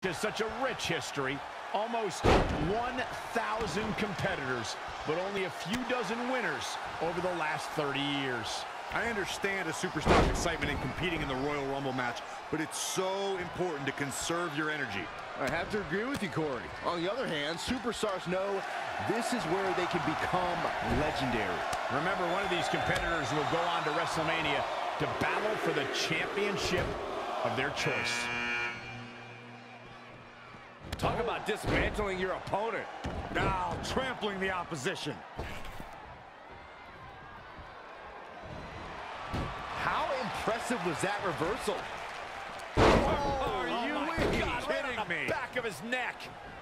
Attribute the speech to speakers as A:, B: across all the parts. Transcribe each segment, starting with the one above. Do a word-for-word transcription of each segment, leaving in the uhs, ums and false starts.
A: Has such a rich history, almost one thousand competitors, but only a few dozen winners over the last thirty years.
B: I understand a superstar's excitement in competing in the Royal Rumble match, but it's so important to conserve your energy.
C: I have to agree with you, Corey. On the other hand, superstars know this is where they can become legendary.
A: Remember, one of these competitors will go on to WrestleMania to battle for the championship of their choice.
C: Talk about dismantling your opponent.
B: Now, trampling the opposition.
C: How impressive was that reversal?
A: Oh, are you
B: oh my
A: kidding
B: God, right on the
A: me? Back of his neck.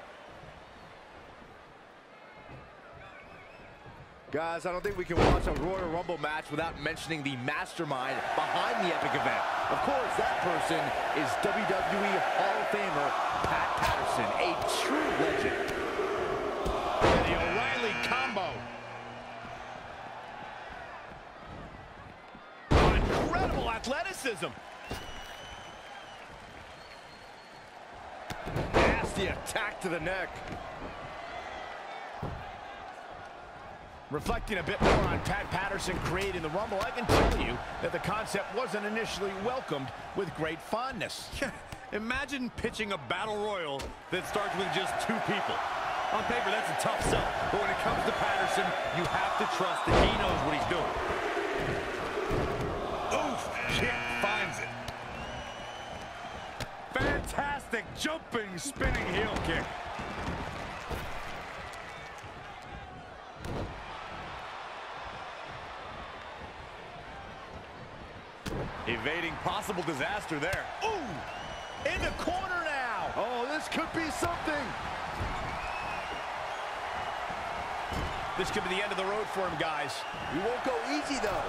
C: Guys, I don't think we can watch a Royal Rumble match without mentioning the mastermind behind the epic event. Of course, that person is W W E Hall of Famer Pat Patterson, a true legend.
A: And the O'Reilly combo. Oh, incredible athleticism.
C: Nasty attack to the neck.
A: Reflecting a bit more on Pat Patterson creating the Rumble, I can tell you that the concept wasn't initially welcomed with great fondness.
B: Imagine pitching a battle royal that starts with just two people. On paper, that's a tough sell, but when it comes to Patterson, you have to trust that he knows what he's doing. Oof, kick finds it. Fantastic jumping, spinning heel kick. Evading possible disaster there.
A: Ooh! In the corner now!
C: Oh, this could be something!
A: This could be the end of the road for him, guys.
C: He won't go easy, though.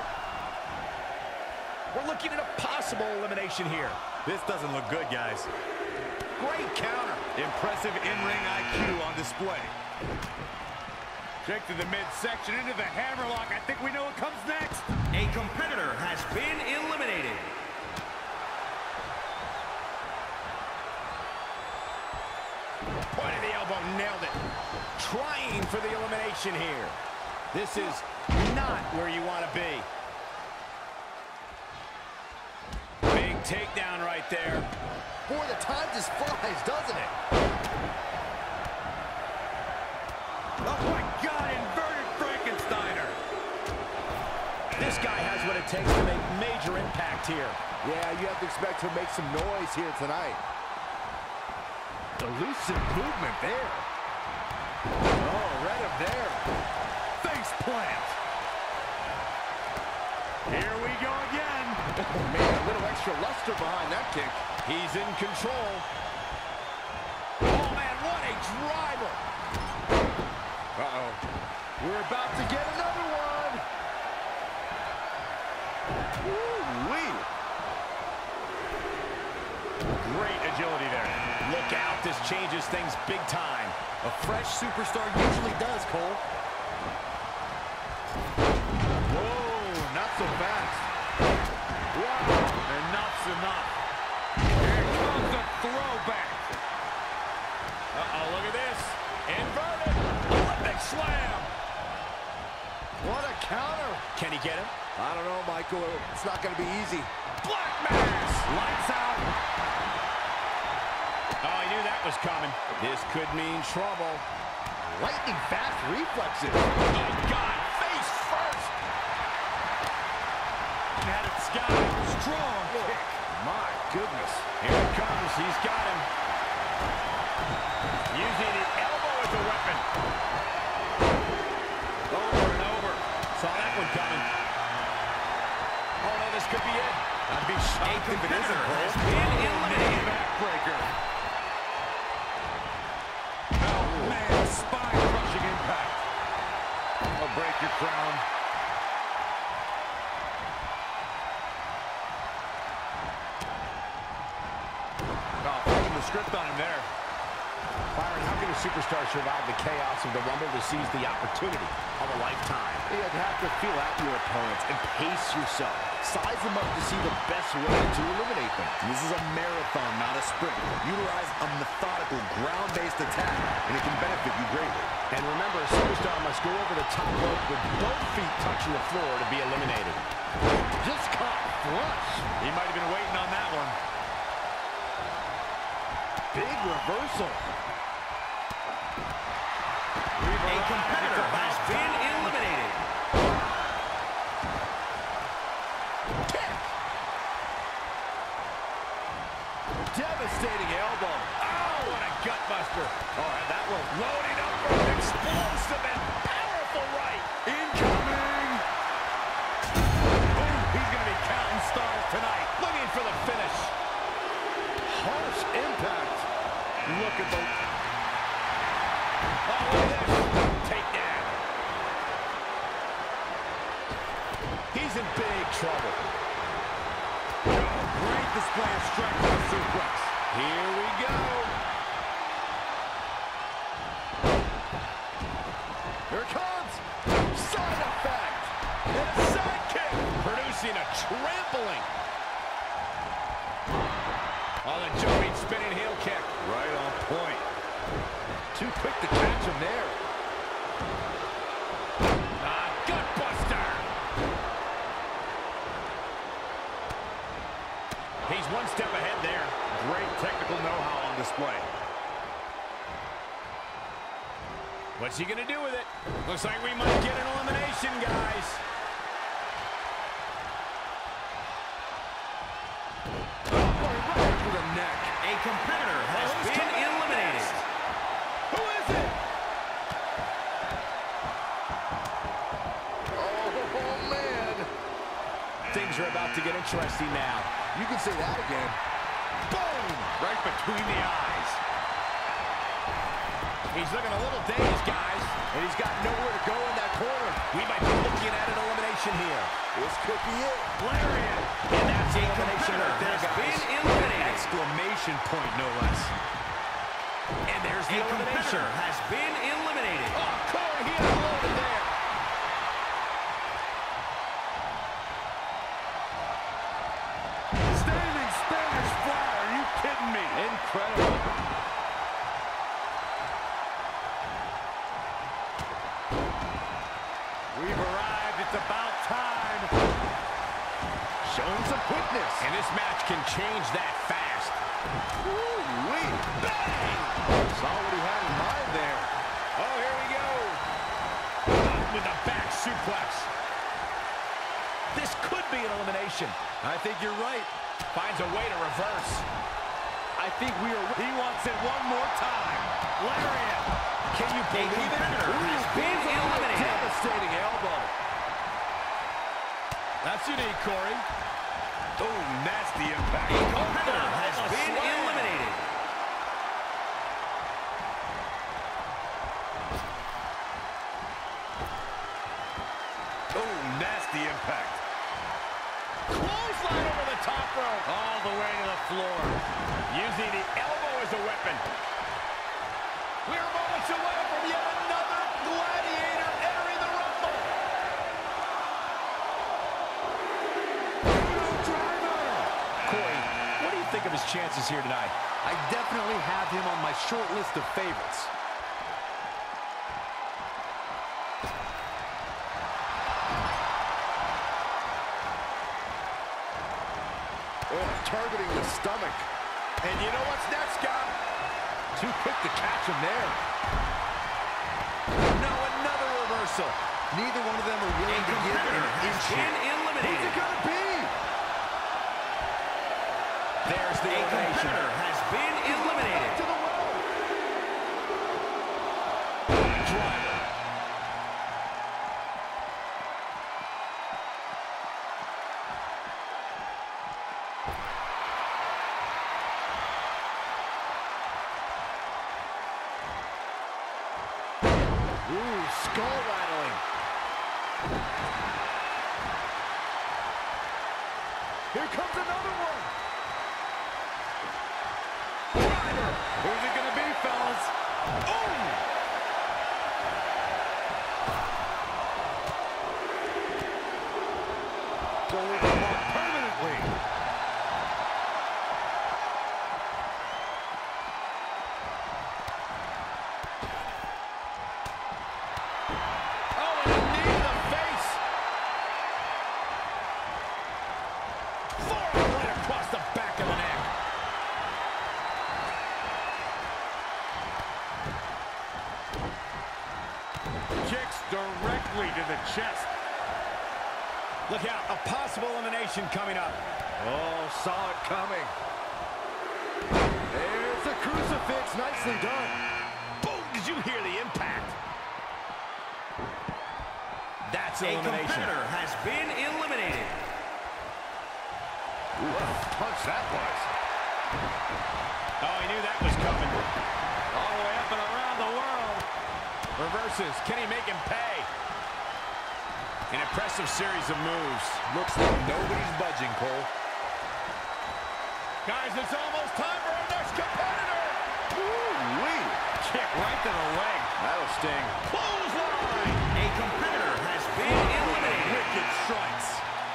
A: We're looking at a possible elimination here.
B: This doesn't look good, guys.
A: Great counter.
B: Impressive in-ring I Q on display. Check to the midsection into the hammerlock. I think we know what comes next.
D: A competitor has been eliminated.
A: Point of the elbow, nailed it. Trying for the elimination here. This is not where you want to be. Big takedown right there.
C: Boy, the time just flies, doesn't it?
B: Oh my God, inverted Frankensteiner.
A: This guy has what it takes to make major impact here.
C: Yeah, you have to expect to make some noise here tonight. Elusive movement there. Oh, read him there.
B: Face plant. Here we go again.
C: Oh, man, a little extra luster behind that kick.
A: He's in control. Oh, man, what a driver.
C: Uh-oh. We're about to get another one. Woo-wee.
A: Great agility there. Look out, this changes things big time.
C: A fresh superstar usually does, Cole.
B: Whoa, not so fast. Wow, enough's enough. Here comes a throwback.
A: Uh-oh, look at this. Inverted. Olympic slam.
C: What a counter.
A: Can he get him?
C: I don't know, Michael. It's not going to be easy.
A: Black Mass. Lights out. Oh, he knew that was coming. This could mean trouble.
C: Lightning fast reflexes.
A: Oh, God. Face first.
B: Had it scouted. Strong kick.
C: My goodness.
A: Here it comes. He's got him. Using the elbow as a weapon. Over and over. Saw that one coming. Oh, no, this could be it.
B: I'd be shocked if it isn't, Cole.
D: Has been eliminated.
B: Backbreaker. Oh, man, spine-crushing impact. I'll break your crown. Oh, flipping the script on him there.
A: Byron, how can a superstar survive the chaos of the Rumble to seize the opportunity of a lifetime?
C: You'd have to feel out your opponents and pace yourself. Size them up to see the best way to eliminate them.
E: This is a marathon, not a sprint. Utilize a methodical, ground-based attack, and it can benefit you greatly.
A: And remember, a superstar must go over the top rope with both feet touching the floor to be eliminated.
C: Just caught flush.
B: He might have been waiting on that one.
C: Big reversal.
D: A competitor has been eliminated.
C: Kick. Devastating elbow.
A: Oh, what a gutbuster.
C: Oh, and that was
A: Loading up for an explosive and powerful right.
B: Incoming! Oh, he's going to be counting stars tonight.
A: Looking for the finish.
C: harsh impact.
A: Look at the... Oh, look at this. Takedown. He's in big trouble.
B: Great display of strength on the suplex.
A: Here we go.
C: Here it comes. Side effect.
A: And a sidekick. Producing a trampling. Oh, the jumping, spinning heel kick.
B: Right on point.
C: Too quick to catch him there.
A: Ah, gutbuster. He's one step ahead there.
B: Great technical know-how on display.
A: What's he gonna do with it? Looks like we might get an elimination, guys.
C: Oh, right to the neck.
D: A competitor has
A: Oh, who's
D: been
A: coming up
D: eliminated.
A: next? Who is it?
C: Oh, oh, man.
A: Things are about to get interesting now.
C: You can say that again.
A: Boom!
B: Right between the eyes.
A: He's looking a little dazed, guys.
C: And he's got nowhere to go in that corner.
A: We might be looking at an elimination here.
C: This could be it.
A: Lariat. And that's the
D: A
A: elimination
D: competitor
A: right there,
D: has
A: guys.
D: been eliminated.
B: Exclamation point, no less.
A: And there's the
D: A
A: elimination.
D: competitor has been eliminated.
A: Oh, Corey, he unloaded there.
B: Standing Spanish fly, are you kidding me?
C: Incredible.
B: We've arrived, it's about time.
C: Showing some quickness.
A: And this match can change that fast.
C: Woo-wee.
A: Bang!
C: Saw what he had in mind there.
A: Oh, here we go. Up with a back suplex. This could be an elimination.
B: I think you're right.
A: Finds a way to reverse.
C: I think we are...
B: He wants it one more time.
A: Lariat. Can you
D: A
A: believe it?
D: competitor has been eliminated.
C: Devastating elbow.
A: That's unique, Corey.
B: Oh, nasty impact.
D: A competitor has
A: a
D: been
A: slam.
D: eliminated.
B: Oh, nasty impact.
A: Clothesline over the top rope.
B: All the way to the floor.
A: Using the elbow as a weapon. We're moments away from yet another gladiator entering the Rumble. Corey, what do you think of his chances here tonight?
C: I definitely have him on my short list of favorites. Oh, targeting the stomach.
A: And you know what's next, Scott?
C: Too quick to catch him there.
A: No, another reversal.
C: Neither one of them are willing to give an
D: Competitor
C: inch
D: has
C: here.
D: been eliminated.
C: Who's it gonna be?
A: There's the
D: A
A: elimination.
D: competitor has been eliminated.
C: To the well.
A: Driver.
C: Ooh, skull rattling. Here comes another one.
B: Who's it going to be, fellas? directly to the chest.
A: Look out, a possible elimination coming up.
C: Oh, saw it coming. There's the crucifix, nicely done.
A: Boom, did you hear the impact? That's
D: A
A: elimination.
D: competitor has been eliminated.
C: Ooh, what a punch that was.
A: Oh, he knew that was coming. All the way up and around the world. Reverses, can he make him pay? An impressive series of moves.
E: Looks like nobody's budging, Cole.
A: Guys, it's almost time for our next competitor.
C: Woo-wee.
A: Kick right to the leg.
C: That'll sting.
A: Clothesline.
D: A competitor has been eliminated.
A: Wicked strikes.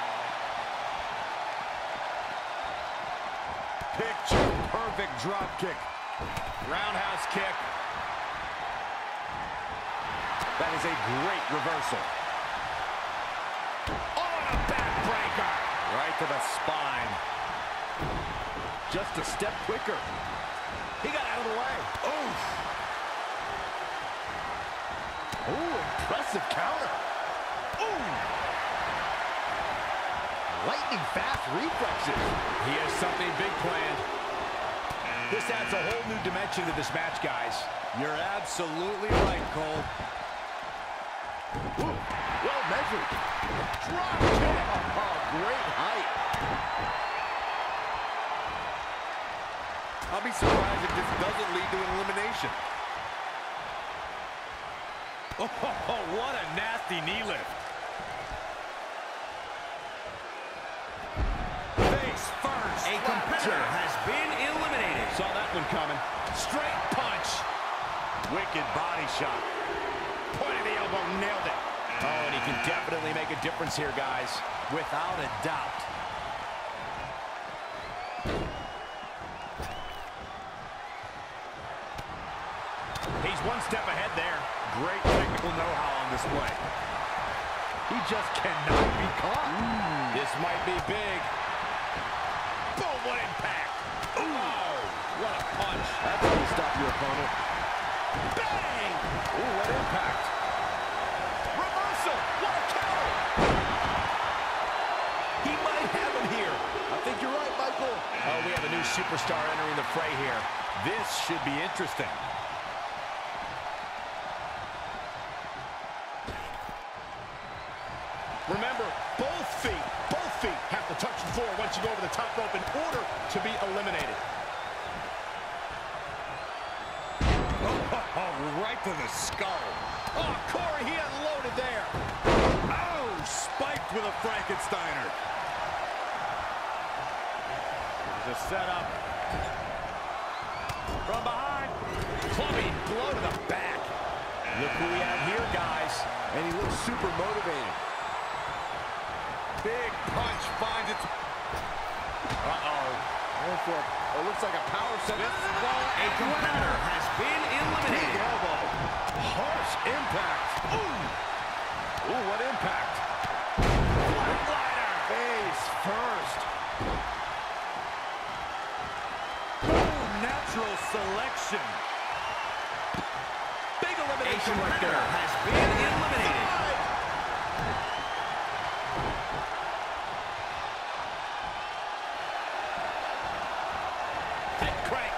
A: Picture perfect drop kick. Roundhouse kick. That is a great reversal. On a backbreaker. Right to the spine.
C: Just a step quicker.
A: He got out of the way. Oof.
C: Ooh, impressive counter.
A: Ooh.
C: Lightning fast reflexes.
A: He has something big planned. This adds a whole new dimension to this match, guys.
B: You're absolutely right, Cole.
C: Ooh, well measured.
A: Drop kick.
C: Oh, great height.
B: I'll be surprised if this doesn't lead to an elimination. Oh, what a nasty knee lift.
A: Face first.
D: A competitor has been eliminated.
A: Saw that one coming. Straight punch.
B: Wicked body shot.
A: Point of the elbow, nailed it. Oh, and he can definitely make a difference here, guys.
B: Without a doubt.
A: He's one step ahead there.
B: Great technical know-how on display.
C: He just cannot be caught.
A: Ooh, this might be big. Boom, what impact. Ooh, oh, what a punch.
C: That's how you stop your opponent.
A: Bang!
C: Ooh, what impact.
A: Reversal, what a counter. He might have him here.
C: I think you're right, Michael.
A: Oh, we have a new superstar entering the fray here.
B: This should be interesting.
A: Remember, both feet, both feet have to touch the floor once you go over the top rope in order to be eliminated.
B: Oh, right to the skull.
A: Oh, Corey, he unloaded there.
B: Oh, spiked with a Frankensteiner. There's a setup. From behind.
A: Clubbing blow to the back. Look who we have here, guys.
C: And he looks super motivated.
B: Big punch finds its... Uh-oh.
C: Going for it. It looks like a power set.
D: A competitor has been
C: Big
D: eliminated.
C: elbow. Harsh impact. Ooh. Ooh, what impact.
A: Flatliner.
C: Face first.
B: Boom, natural selection.
A: Big
D: A
A: elimination right
D: competitor
A: there.
D: has been eliminated.
A: Head crank.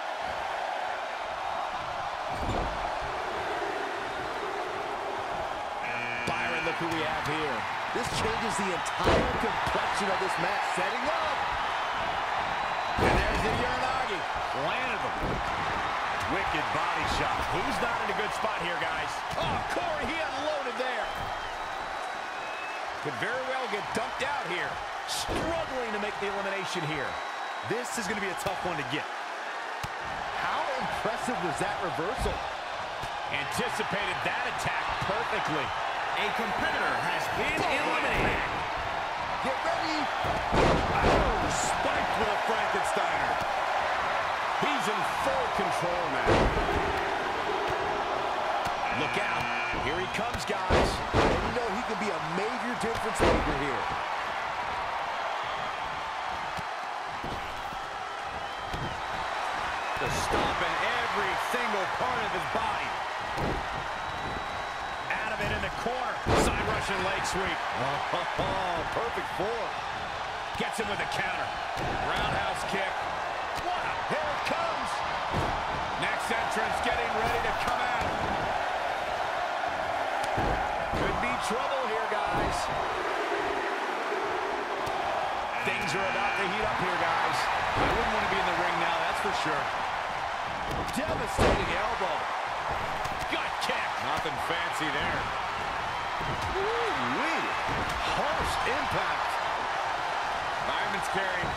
A: Byron, look who we have here.
C: This changes the entire complexion of this match. Setting up.
A: And there's the Uranagi.
B: Landed them. Wicked body shot.
A: He's not in a good spot here, guys. Oh, Corey, he unloaded there. Could very well get dumped out here. Struggling to make the elimination here.
B: This is going to be a tough one to get.
C: How impressive was that reversal?
A: Anticipated that attack perfectly.
D: A competitor has been eliminated.
C: Get ready.
B: Oh, spiked with a Frankensteiner.
A: He's in full control now. Look out. Here he comes, guys.
C: And you know he can be a major difference maker here.
B: The stomp in every single part of his body.
A: Out of it in the corner. Side Russian leg sweep.
C: Oh, perfect form.
A: Gets him with a counter. Roundhouse kick. Wow, here it comes. Next entrance getting ready to come out. Could be trouble here, guys. Things are about to heat up here, guys. I wouldn't want to be in the ring now, that's for sure.
C: Devastating elbow.
A: Gut kick. Nothing fancy there.
C: Woo-wee. Harsh impact.
A: Diamond's carrying.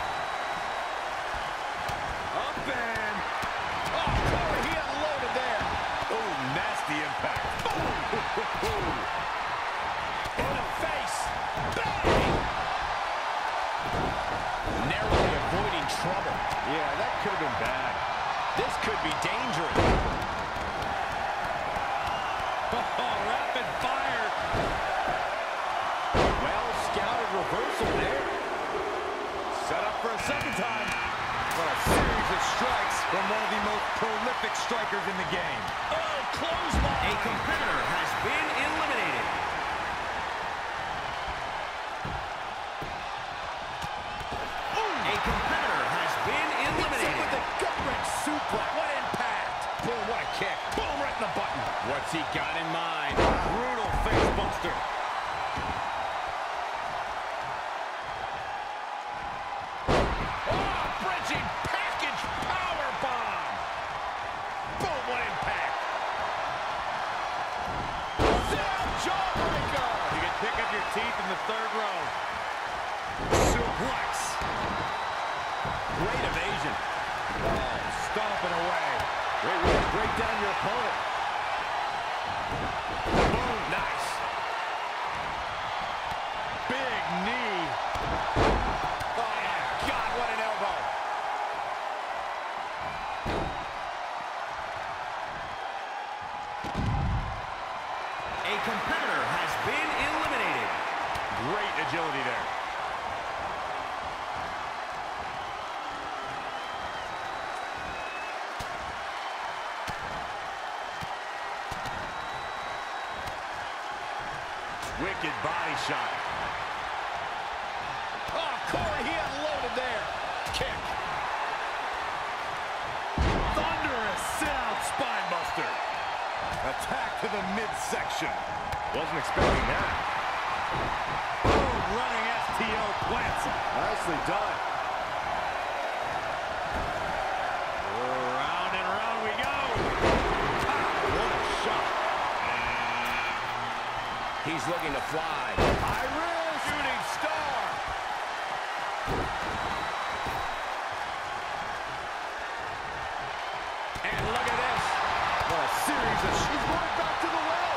A: Up and... Oh, Corey, he unloaded there.
B: Oh, nasty impact.
A: Boom. In the face. Bang. Narrowly avoiding trouble.
B: Yeah, that could have been bad.
A: This could be dangerous.
B: Oh, rapid fire.
C: Well scouted reversal there.
B: Set up for a second time. What a series of strikes from one of the most prolific strikers in the game.
A: Oh, clothesline.
D: A competitor has been eliminated. A competitor has been eliminated.
A: With a gut-wrench suplex. What impact. Boom, what a kick. Boom, right in the button. What's he got in mind?
B: Brutal face buster.
A: Oh, bridging package power bomb. Boom, what impact. Down jawbreaker.
B: You can pick up your teeth in the third row.
A: Suplex. Great evasion.
B: Oh, stomping away.
C: Great way to break down your opponent.
A: Boom, nice.
B: Big knee.
A: Oh, my God, what an elbow.
D: A competitor has been eliminated.
B: Great agility there. Wicked body shot.
A: Oh, Corey, he unloaded there. Kick.
B: Thunderous sit-out spine buster. Attack to the midsection. Wasn't expecting that. Boom, running S T O plants him.
C: Nicely done.
B: Round and round we go. Ah, what a shot.
A: He's looking to fly.
B: High risk. Shooting star.
A: And look at this.
B: What a series of... She's going back to the well.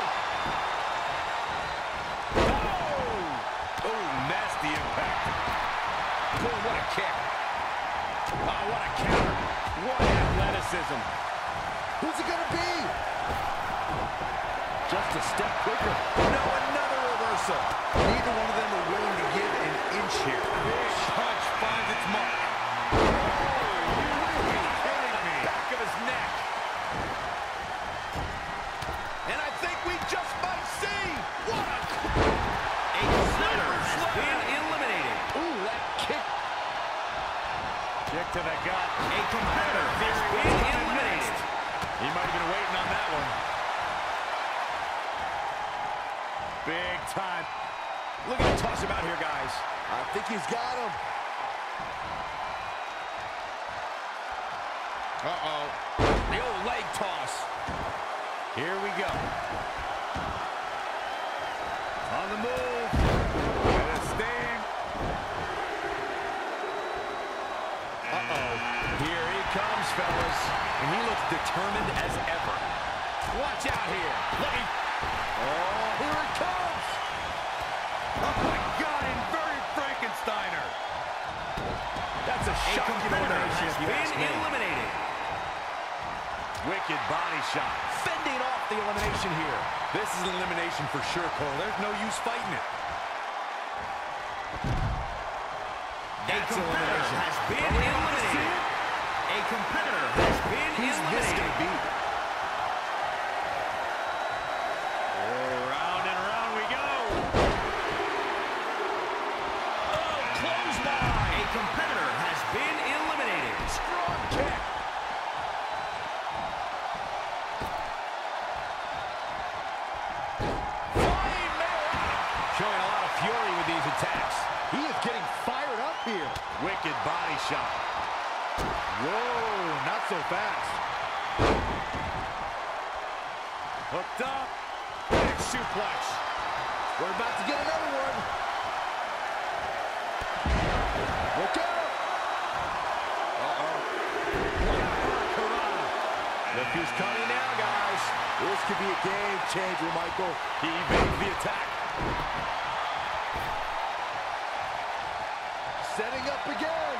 B: Oh! Oh, nasty impact.
A: Boom, what a kick. Oh, what a counter. What athleticism.
C: Who's it gonna be? Just a step quicker.
B: No, another reversal. Neither one of them are willing to give an inch here. Big punch finds its mark. Oh, you would be kidding me.
A: Back of his neck. And I think we just might see. What a...
D: A competitor has been eliminated.
A: Ooh, that kick.
B: Kick to the gut.
D: A competitor has been eliminated.
B: He might have been waiting on that one. Big time.
A: Look at him toss him out here, guys.
C: I think he's got him.
A: Uh-oh. The old leg toss.
B: Here we go. On the move. Let it sting.
A: Uh-oh. Here he comes, fellas. And he looks determined as ever. Watch out here. Look, he... Oh, here it comes.
B: Oh, my God, Inverted Frankensteiner.
A: That's a
D: A
A: shocking
D: competitor
A: elimination,
D: has
A: if you ask
D: been
A: me.
D: eliminated.
B: Wicked body shot.
A: Fending off the elimination here.
B: This is an elimination for sure, Cole. There's no use fighting it.
D: A competitor has been eliminated. A competitor has been
A: Who's this
D: eliminated.
A: gonna be?
B: Oh, round and round we
C: He is getting fired up here.
B: Wicked body shot. Whoa, not so fast. Hooked up. Big suplex.
C: We're about to get another one. Look out. Uh-oh.
A: Look who's coming now, guys.
C: This could be a game changer, Michael.
B: He evades the attack.
C: Setting up again.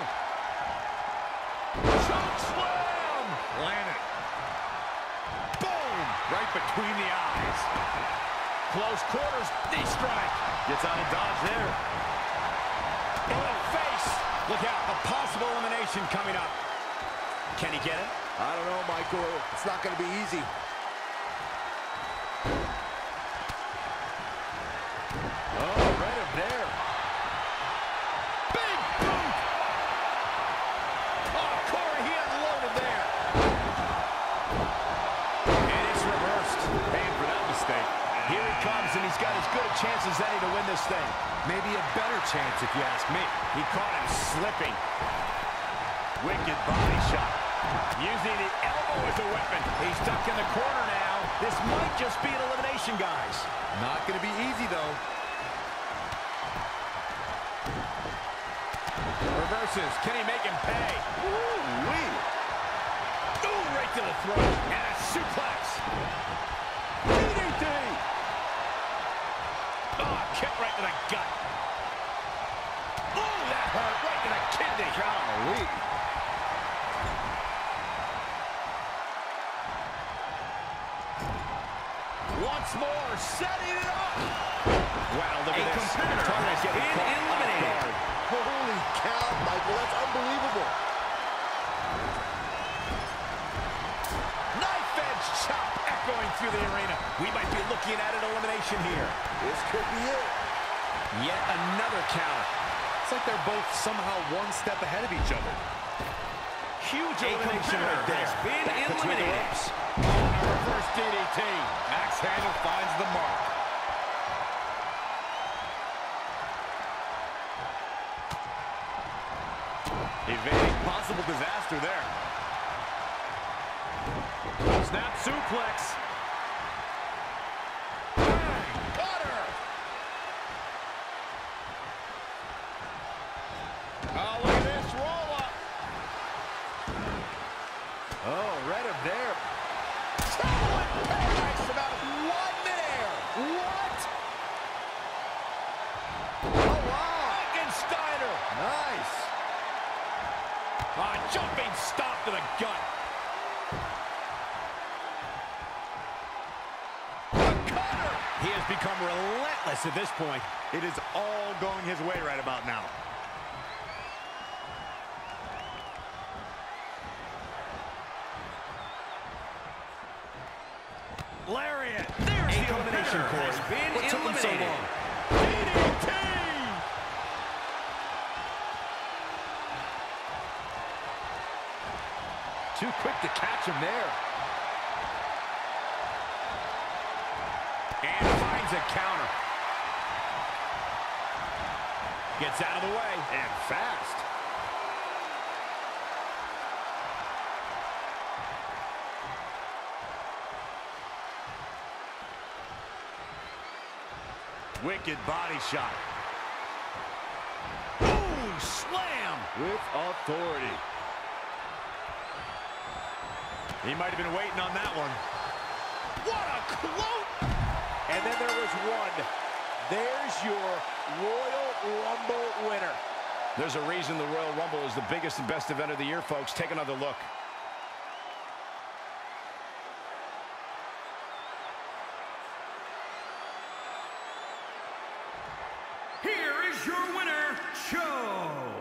B: Choke slam. Landed. Boom. Right between the eyes.
A: Close quarters, knee strike.
B: Gets out of dodge there.
A: In the face. Look out, a possible elimination coming up. Can he get it?
C: I don't know, Michael. It's not going to be easy.
B: Oh, read him there.
A: Big boot. Oh, Corey, he unloaded there. And it's reversed.
B: Paying for that mistake.
A: Here he comes, and he's got as good a chance as any to win this thing.
B: Maybe a better chance, if you ask me.
A: He caught him slipping.
B: Wicked body shot.
A: Using the elbow as a weapon. He's stuck in the corner now. This might just be an elimination, guys.
B: Not going to be easy, though.
A: Reverses. Can he make him pay?
B: Woo-wee.
A: Ooh, right to the throat. And a suplex. D D T. Oh, kick right to the gut. Ooh, that hurt right to the kidney.
B: Golly.
A: Once more, setting it up. Wow, look
D: A
A: at this.
D: competitor has been eliminated.
C: Holy cow, Michael. That's unbelievable.
A: Knife edge chop echoing through the arena. We might be looking at an elimination here.
C: This could be it.
A: Yet another counter.
B: It's like they're both somehow one step ahead of each other.
A: Huge
D: A
A: elimination right
D: competitor
A: there.
D: has been
A: Back between the
D: eliminated.
A: ropes. Oh, and a reverse D D T.
B: Axe handle finds the mark. Evading possible disaster there.
A: Snap suplex. Cutter. Oh, look at this roll up.
B: Oh, read him there.
A: Traveling paradise about one midair. What?
C: Oh, wow.
A: Frankensteiner.
C: Nice.
A: Ah, jumping stop to the gut. The cutter. He has become relentless at this point.
B: It is all going his way right about now.
A: Lariat. There's
D: A
A: the elimination,
D: competitor
A: Corey.
D: has been
A: What took him so
D: eliminated.
A: long? D D T.
C: Too quick to catch him there.
A: And finds a counter. Gets out of the way.
B: And fast. Wicked body shot.
A: Boom! Slam!
B: With authority. He might have been waiting on that one.
A: What a cloak!
C: And then there was one. There's your Royal Rumble winner.
A: There's a reason the Royal Rumble is the biggest and best event of the year, folks. Take another look.
D: Here is your winner, Cho.